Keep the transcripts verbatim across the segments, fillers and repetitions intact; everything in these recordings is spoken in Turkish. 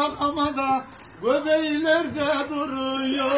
yakamada göbeğlerde duruyor.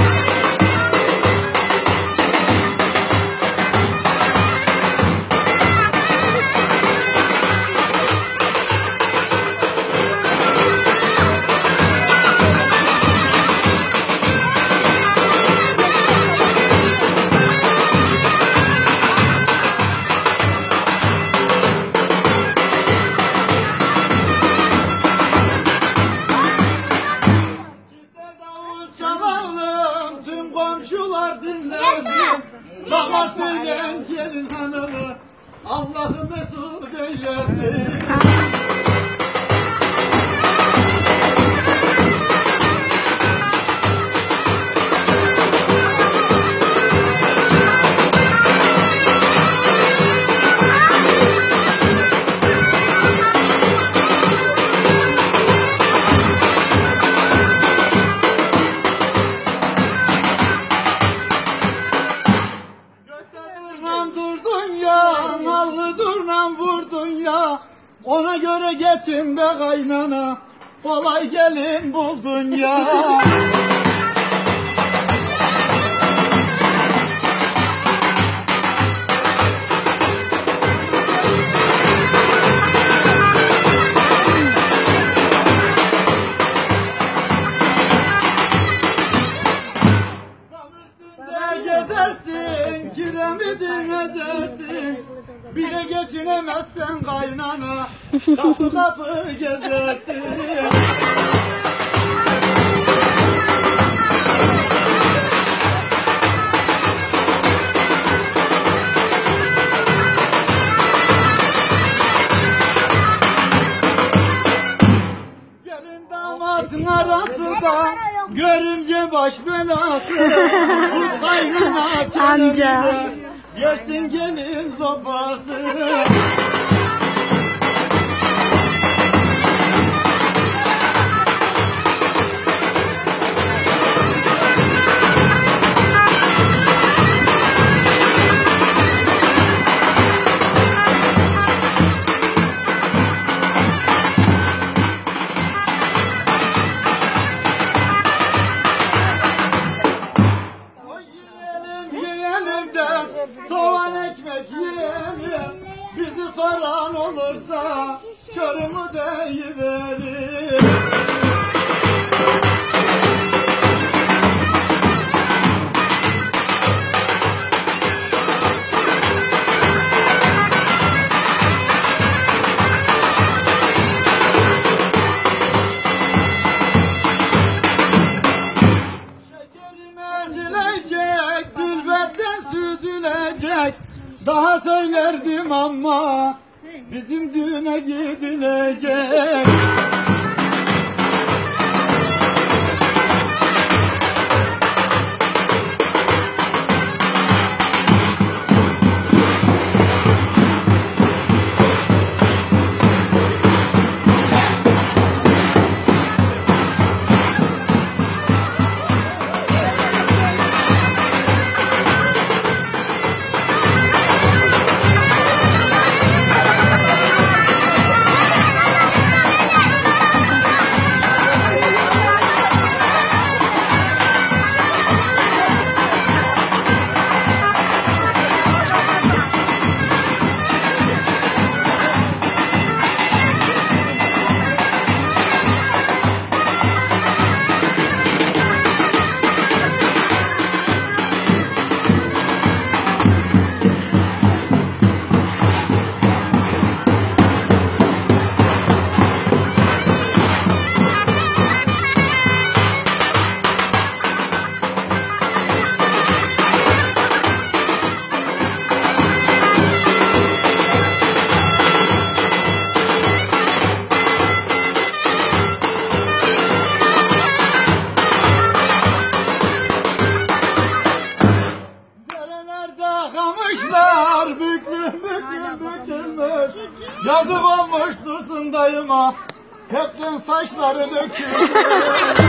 Komşular dinlersin, damat söyleyen gelin hanımı, Allah'ı mesut eylesin. Nallı durnam vurdun ya, ona göre geçin be kaynana, kolay gelin buldun ya. Gezersin, kiremidin ezersin, bir de geçinemezsen kaynana, kapı kapı gezersin. Gelin damatın arası da görümce baş belası, bu kaynana çenemide yersin gelin sopası. Soğan ekmek yiyelim, bizi soran olursa körümü deyiverir. Şekerim ezilecek, gülbetten süzülecek, daha söylerdim ama bizim düğüne gidilecek. Kamışlar büklüm büklüm bükülmüş, yazık olmuş Dursun dayıma, hepten saçları dökülmüş.